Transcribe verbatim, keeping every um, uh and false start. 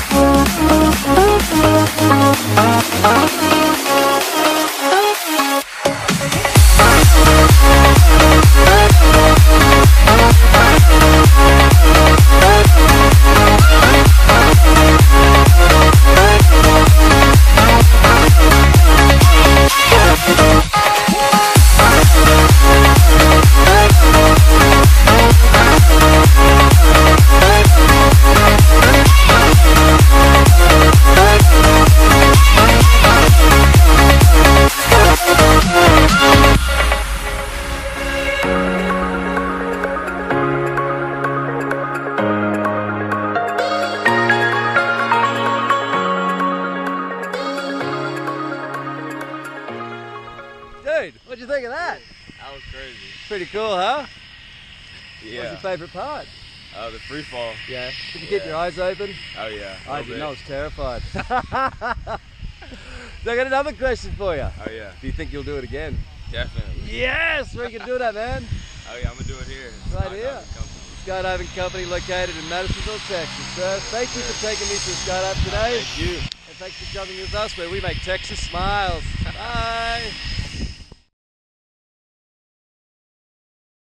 Dude, what'd you think of that? That was crazy. Pretty cool, huh? Yeah. What's your favourite part? Oh, the free fall. Yeah. Did you keep Yeah. your eyes open? Oh yeah. I Little didn't. I bit. was terrified. So I got another question for you. Oh yeah. Do you think you'll do it again? Definitely. Yes, we can do that, man. Oh yeah, I'm gonna do it here. Right Skydiving here. company. Skydiving company located in Madisonville, Texas. Sir, thank you for taking me to the skydive today. Thank you. And thanks for jumping with us where we make Texas smiles. Bye.